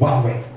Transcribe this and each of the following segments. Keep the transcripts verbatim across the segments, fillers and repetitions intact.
ワンウェイ。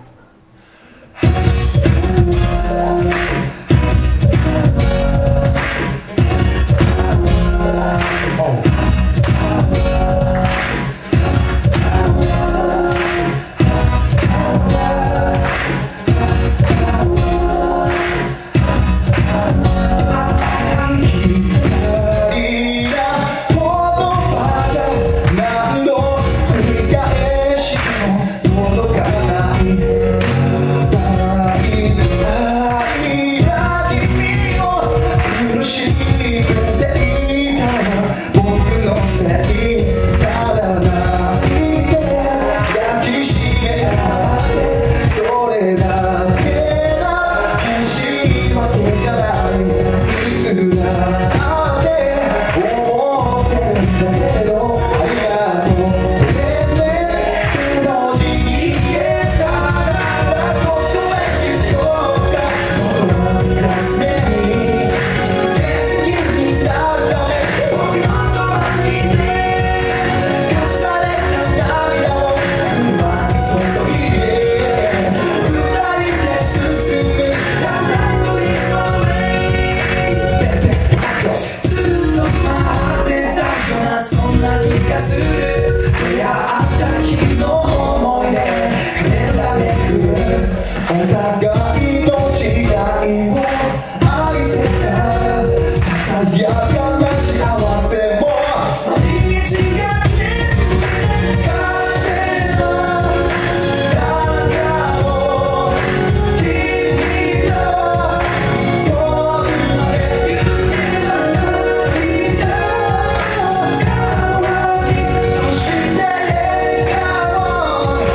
お互いの違いを愛せたささやかな幸せも毎日が風の中を君の遠くまで行けば涙の代わりそして笑顔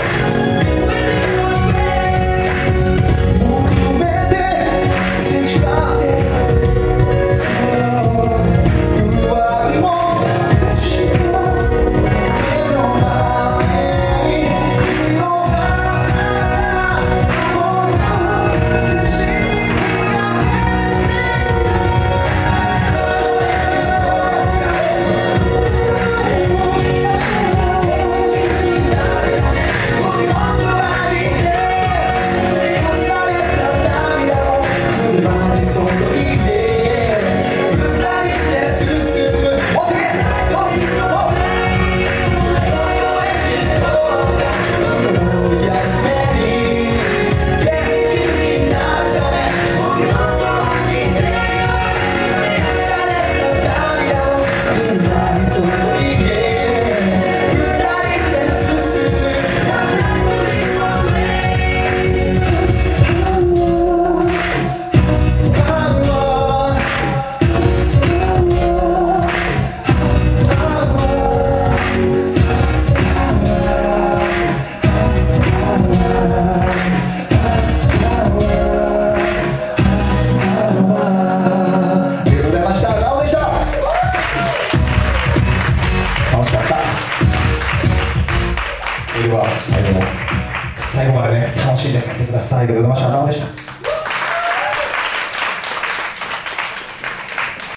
最後も最後までね楽しんで帰ってください。ありがとうございました。